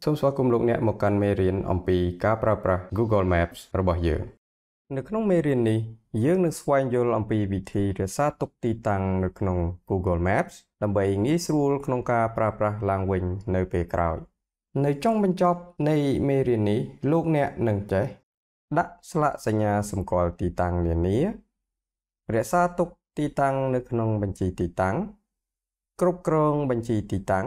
សូមស្វាគមន៍លោកអ្នកមកកាន់មេរៀនអំពីការប្រើប្រាស់ Google Maps របស់យើងនៅក្នុងមេរៀននេះយើងនឹងស្វែងយល់អំពីវិធីរក្សាទុកទីតាំងនៅក្នុង Google Maps ដើម្បីងាយស្រួលក្នុងការប្រើប្រាស់ឡើងវិញនៅពេលក្រោយនៅចុងបញ្ចប់នៃមេរៀននេះលោកអ្នកនឹងចេះដាក់ស្លាកសញ្ញាសម្គាល់ទីតាំងនានារក្សាទុកទីតាំងនៅក្នុងបញ្ជីទីតាំងគ្រប់គ្រងបញ្ជីទីតាំង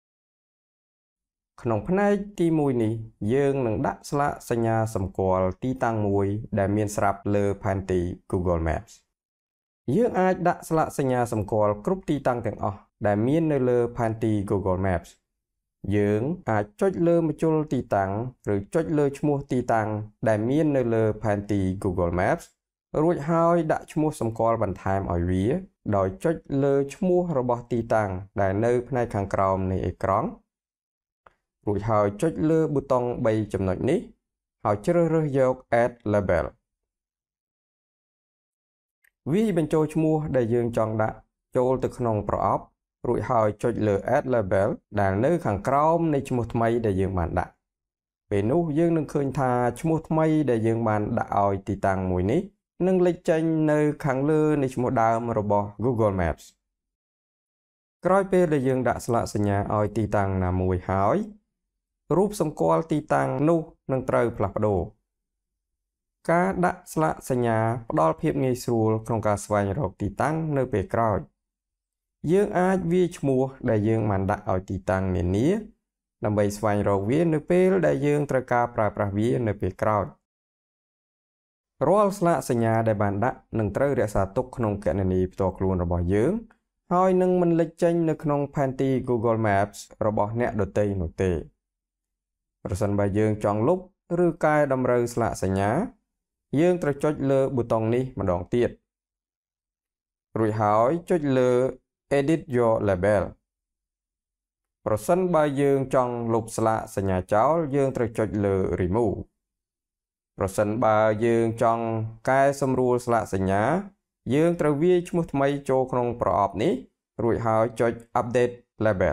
ក្នុងផ្នែកទី1នេះយើងនឹងដាក់ស្លាកសញ្ញាសម្គាល់ទីតាំងមួយដែលមានស្រាប់លើផែនទី Google Maps យើងអាចដាក់ស្លាកសញ្ញាសម្គាល់គ្រប់ទីតាំងទាំងអស់ដែលមាននៅលើផែនទី Google Maps យើងអាចចុចលើម្ជុលទីតាំងឬចុចលើឈ្មោះទីតាំងដែលមាននៅលើផែនទី Google Maps រួចហើយដាក់ឈ្មោះសម្គាល់បន្ថែមឲ្យវាដោយចុចលើឈ្មោះរបស់ទីតាំងដែលនៅផ្នែកខាងក្រោមនៃអេក្រង់រួចហើយចុចលើប៊ូតុង3ចំណុចនេះហើយជ្រើសរើសយក Add Label វាបញ្ចូលឈ្មោះដែលយើងចង់ដាក់ចូលទៅក្នុងប្រអប់រួចហើយចុចលើ Add Label ដែលនៅខាងក្រោមនៃឈ្មោះថ្មីដែលយើងបានដាក់ពេលនោះយើងនឹងឃើញថាឈ្មោះថ្មីដែលយើងបានដាក់ឲ្យទីតាំងមួយនេះនឹងលេចចេញនៅខាងលើនៃឈ្មោះដើមរបស់ Google Maps ក្រោយពេលដែលយើងដាក់ស្លាកសញ្ញាឲ្យទីតាំងណាមួយហើយរូបសម្គាល់ទីតាំងនោះនឹងត្រូវផ្លាស់ប្ដូរការដាក់ស្លាកសញ្ញាផ្ដល់ភាពងាយស្រួលក្នុងការស្វែងរកទីតាំងនៅពេលក្រោយយើងអាចវាយឈ្មោះដែលយើងបានដាក់ឲ្យទីតាំងនានាដើម្បីស្វែងរកវានៅពេលដែលយើងត្រូវការប្រើប្រាស់វានៅពេលក្រោយរាល់ស្លាកសញ្ញាដែលបានដាក់នឹងត្រូវរក្សាទុកក្នុងគណនីផ្ទាល់ខ្លួនរបស់យើងហើយនឹងមិនលេចចេញនៅក្នុងផែនទី Google Maps របស់អ្នកដទៃនោះទេប្រសិនបើយើងចង់លុបឬកែតម្រូវស្លាកសញ្ញាយើងត្រូវចុចលើប៊ូតុងនេះម្ដងទៀតរួចហើយចុចលើ Edit Your Label ប្រសិនបើយើងចង់លុបស្លាកសញ្ញាចោលយើងត្រូវចុចលើ Remove ប្រសិនបើយើងចង់កែសម្រួលស្លាកសញ្ញាយើងត្រូវវាយឈ្មោះថ្មីចូលក្នុងប្រអប់នេះរួចហើយចុច Update Label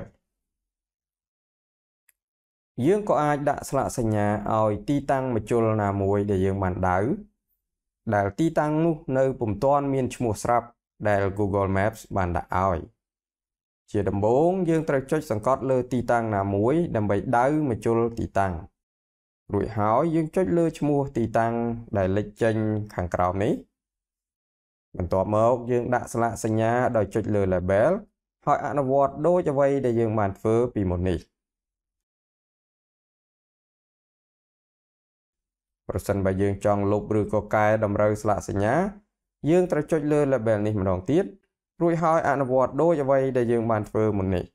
យើងក៏អាចដាក់ស្លាកសញ្ញាឲ្យទីតាំងម្ជុលណាមួយដែលយើងបានដៅដែលទីតាំងនោះនៅពុំទាន់មានឈ្មោះស្រាប់ដែល Google Maps បានដាក់ឲ្យជាដំបូងយើងត្រូវចុចសង្កត់លើទីតាំងណាមួយដើម្បីដៅម្ជុលទីតាំងរួចហើយយើងចុចលើឈ្មោះទីតាំងដែលលេចចេញខាងក្រោមនេះបន្ទាប់មកយើងដាក់ស្លាកសញ្ញាដោយចុចលើ Label ហើយអនុវត្តដូចអ្វីដែលយើងបានធ្វើពីមុននេះប្រសិនបើយើងចង់លុបឬក៏កែតម្រូវស្លាកសញ្ញាយើងត្រូវចុចលើ Label នេះម្ដងទៀតរួចហើយអនុវត្តដូចអ្វីដែលយើងបានធ្វើមុននេះ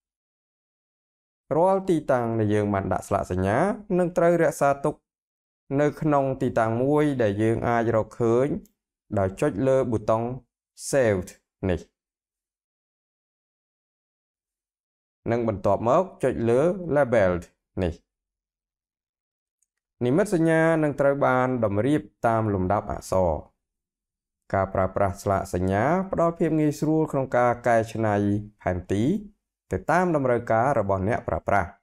រាល់ទីតាំងដែលយើងបានដាក់ស្លាកសញ្ញានឹងត្រូវរក្សាទុកនៅក្នុងទីតាំងមួយដែលយើងអាចរកឃើញដោយចុចលើប៊ូតុង Saved នេះនិងបន្ទាប់មកចុចលើ Labeled នេះនិមិត្តសញ្ញានឹងត្រូវបានតម្រៀបតាមលំដាប់អក្សរការប្រើប្រាស់ស្លាកសញ្ញាផ្ដល់ភាពងាយស្រួលក្នុងការកែច្នៃផែនទីទៅតាមតម្រូវការរបស់អ្នកប្រើប្រាស់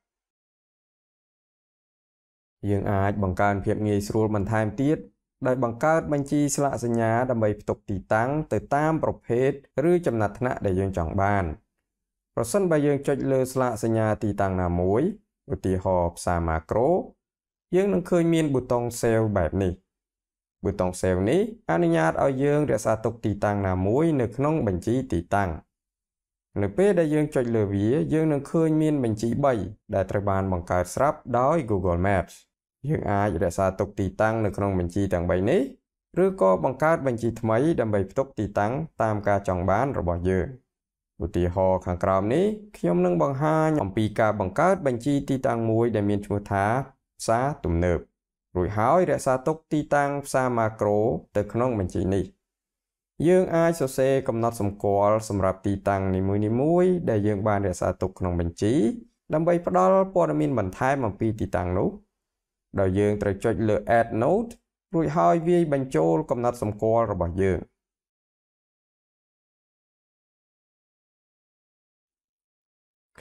យើងអាចបង្កើនភាពងាយស្រួលបន្ថែមទៀតដោយបង្កើតបញ្ជីស្លាកសញ្ញាដើម្បីផ្ទុកទីតាំងទៅតាមប្រភេទឬចំណាត់ថ្នាក់ដែលយើងចង់បានប្រសិនបើយើងចុចលើស្លាកសញ្ញាទីតាំងណាមួយឧទាហរណ៍ផ្សារម៉ាក្រូយើងនឹងឃើញមានប៊ូតុង Save បែបនេះប៊ូតុង Save នេះអនុញ្ញាតឲ្យយើងរក្សាទុកទីតាំងណាមួយនៅក្នុងបញ្ជីទីតាំងនៅពេលដែលយើងចុចលើវាយើងនឹងឃើញមានបញ្ជី3ដែលត្រូវបានបង្កើតស្រាប់ដោយ Google Maps យើងអាចរក្សាទុកទីតាំងនៅក្នុងបញ្ជីទាំង3នេះឬក៏បង្កើតបញ្ជីថ្មីដើម្បីផ្ទុកទីតាំងតាមការចង់បានរបស់យើងឧទាហរណ៍ខាងក្រោមនេះខ្ញុំនឹងបង្ហាញអំពីការបង្កើតបញ្ជីទីតាំងមួយដែលមានឈ្មោះថាផ្សារទំនើបរួចហើយរក្សាទុកទីតាំងផ្សារម៉ាក្រូទៅក្នុងបញ្ជីនេះយើងអាចសរសេរកំណត់សម្គាល់សម្រាប់ទីតាំងនីមួយៗដែលយើងបានរក្សាទុកក្នុងបញ្ជីដើម្បីផ្ដល់ព័ត៌មានបន្ថែមអំពីទីតាំងនោះដោយយើងត្រូវចុចលើ Add Note រួចហើយវាយបញ្ចូលកំណត់សម្គាល់របស់យើង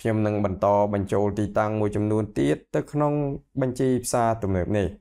ខ្ញុំនឹងបន្តបញ្ចូលទីតាំងមួយចំនួនទៀតទៅក្នុងបញ្ជីផ្សារទំនើបនេះ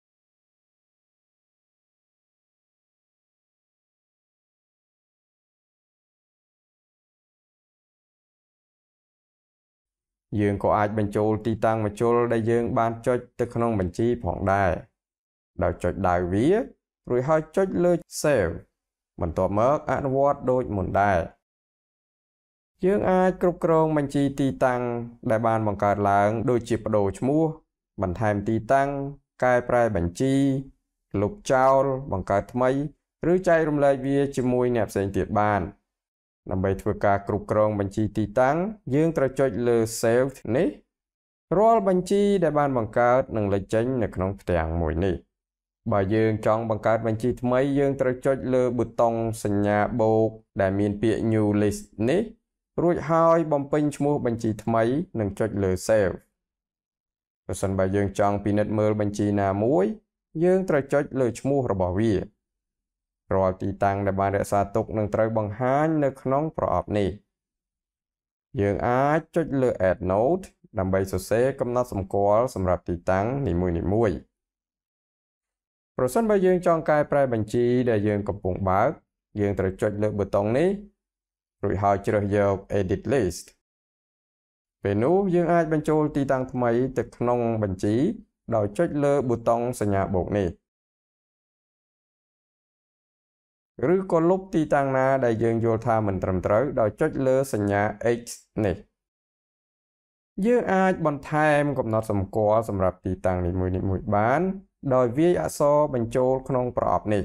យើងក៏អាចបញ្ចូលទីតាំងមជ្ឈលដែលយើងបានចុចទៅក្នុងបញ្ជីផងដែរដោយចុចដៅវារួចហើយចុចលើ Save បន្ទាប់មកអនុវត្តដូចមុនដែរយើងអាចគ្រប់គ្រងបញ្ជីទីតាំងដែលបានបង្កើតឡើងដូចជាប្ដូរឈ្មោះបន្ថែមទីតាំងកែប្រែបញ្ជីលុបចោលបង្កើតថ្មីឬចែករំលែកវាជាមួយអ្នកផ្សេងទៀតបានដើម្បីធ្វើការគ្រប់គ្រងបញ្ជីទីតាំងយើងត្រូវចុចលើ Save នេះរាល់បញ្ជីដែលបានបង្កើតនឹងលេចចេញនៅក្នុងផ្ទាំងមួយនេះបើយើងចង់បង្កើតបញ្ជីថ្មីយើងត្រូវចុចលើប៊ូតុងសញ្ញាបូកដែលមានពាក្យ New List នេះរួចហើយបំពេញឈ្មោះបញ្ជីថ្មីនិងចុចលើ Save ប្រសិនបើយើងចង់ពិនិត្យមើលបញ្ជីណាមួយយើងត្រូវចុចលើឈ្មោះរបស់វារាល់ទីតាំងដែលបានរក្សាទុកនឹងត្រូវបង្ហាញនៅក្នុងប្រអប់នេះយើងអាចចុចលើ Add Note ដើម្បីសរសេរកំណត់សម្គាល់សម្រាប់ទីតាំងនីមួយៗប្រសិនបើយើងចង់កែប្រែបញ្ជីដែលយើងកំពុងបើកយើងត្រូវចុចលើប៊ូតុងនេះរួចហើយជ្រើសយក Edit List ពេលនោះយើងអាចបញ្ចូលទីតាំងថ្មីទៅក្នុងបញ្ជីដោយចុចលើប៊ូតុងសញ្ញាបូកនេះឬក៏លុបទីតាំងណាដែលយើងយល់ថាមិនត្រឹមត្រូវដោយចុចលើសញ្ញា X នេះយើងអាចបន្ថែមកំណត់សម្គាល់សម្រាប់ទីតាំងនីមួយៗបានដោយវាយអក្សរបញ្ចូលក្នុងប្រអប់នេះ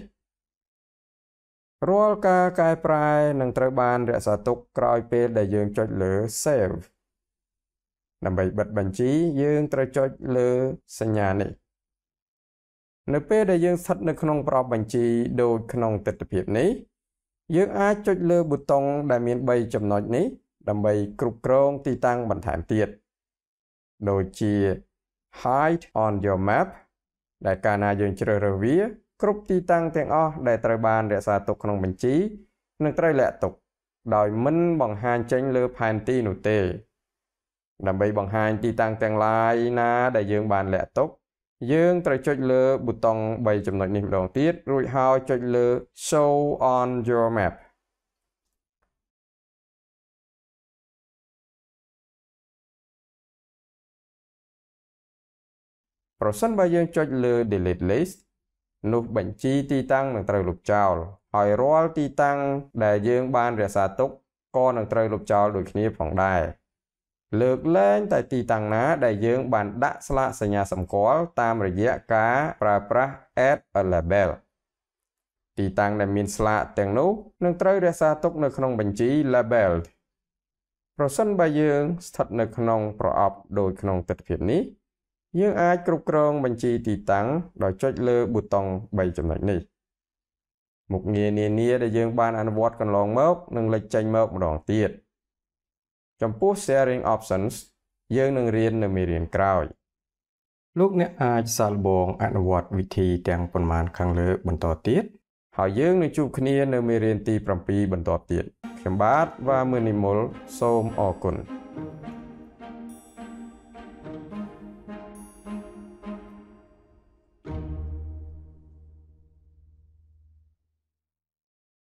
រាល់ការកែប្រែនឹងត្រូវបានរក្សាទុកក្រោយពេលដែលយើងចុចលើ Save ដើម្បីបិទបញ្ជីយើងត្រូវចុចលើសញ្ញានេះនៅពេលដែលយើងស្ថិតនៅក្នុងប្រអប់បញ្ជីដូចក្នុងទិដ្ឋភាពនេះយើងអាចចុចលើប៊ូតុងដែលមាន3ចំណុចនេះដើម្បីគ្រប់គ្រងទីតាំងបន្ថែមទៀតដូចជា Hide on your map ដែលកាលណាយើងជ្រើសរើសវាគ្រប់ទីតាំងទាំងអស់ដែលត្រូវបានរក្សាទុកក្នុងបញ្ជីនឹងត្រូវលាក់ទុកដោយមិនបង្ហាញចេញលើផែនទីនោះទេដើម្បីបង្ហាញទីតាំងទាំងឡាយណាដែលយើងបានលាក់ទុកយើងត្រូវចុចលើប៊ូតុង3ចំណុចនេះម្ដងទៀតរួចហើយចុចលើ Show on your map ប្រសិនបើយើងចុចលើ Delete List នោះបញ្ជីទីតាំងនឹងត្រូវលុបចោលហើយរាល់ទីតាំងដែលយើងបានរក្សាទុកក៏នឹងត្រូវលុបចោលដូចគ្នាផងដែរលើកលែងតែទីតាំងណាដែលយើងបានដាក់ស្លាកសញ្ញាសម្គាល់តាមរយៈការប្រើប្រាស់ Add a Label ទីតាំងដែលមានស្លាកទាំងនោះនឹងត្រូវរក្សាទុកនៅក្នុងបញ្ជី Labeled ប្រសិនបើយើងស្ថិតនៅក្នុងប្រអប់ដូចក្នុងទិដ្ឋភាពនេះយើងអាចគ្រប់គ្រងបញ្ជីទីតាំងដោយចុចលើប៊ូតុង3ចំណុចនេះមុខងារនានាដែលយើងបានអនុវត្តកន្លងមកនឹងលេចចេញមកម្ដងទៀតចំពោះ Sharing Options យើងនឹងរៀននៅមេរៀនក្រោយលោកអ្នកអាចសាកល្បងអនុវត្តវិធីទាំងប៉ុន្មានខាងលើបន្តទៀតហើយយើងនឹងជួបគ្នានៅមេរៀនទី7បន្តទៀតខ្ញុំបាទវ៉ាមឺនីមុលសូមអរគុណ